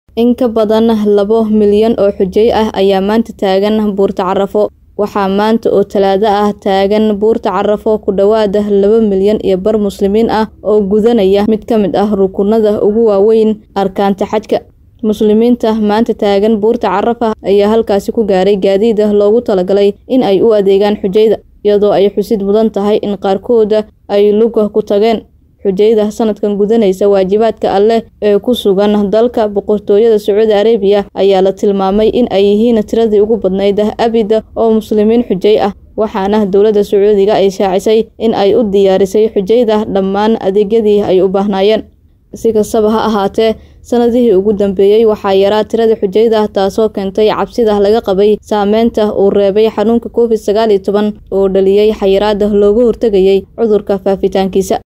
In ka badan 2 milyan oo xujay ah ayaa maanta taagan Buurta Carafo. Waxaa maanta oo Talaado ah taagan Buurta Carafo ku dhawaad 2 milyan iyo bar muslimiin ah oo gudanaya mid ka mid ah rukunada ugu waaweyn arkaanta xajka. Muslimiinta maanta taagan Buurta Carafo ayaa halkaasi ku gaaray gaadiid loogu talagalay in ay u adeegaan xujayda, iyadoo ay xusid mudan tahay in qaarkood ay lug ku tageen. Xujayda sanadkan gudanaysa waajibaadka Alle ee ku sugan dalka boqortooyada Sacuudi Arabiya ayaa la tilmaamay in ay yihiin tiradii ugu badnayd abid oo muslimiin xujay ah, waxaana dowladda Sacuudiga ay shaacisay in ay u diyaarisay xujayda dhammaan adeegyadii ay u baahnayeen. Si kastaba ha ahaatee, sanadihii ugu dambeeyay waxaa yaraa tirada xujayda, taasoo keentay cabsida laga qabay saameynta uu reebay xanuunka COVID-19 oo dhaliyay xayiraad looga hortagayay cudurka faafitaankiisa.